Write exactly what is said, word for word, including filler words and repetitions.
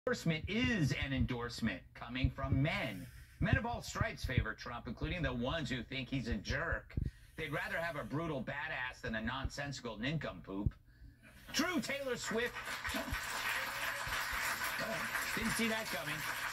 Endorsement is an endorsement coming from men. Men of all stripes favor Trump, including the ones who think he's a jerk. They'd rather have a brutal badass than a nonsensical nincompoop. True, Taylor Swift. Didn't see that coming.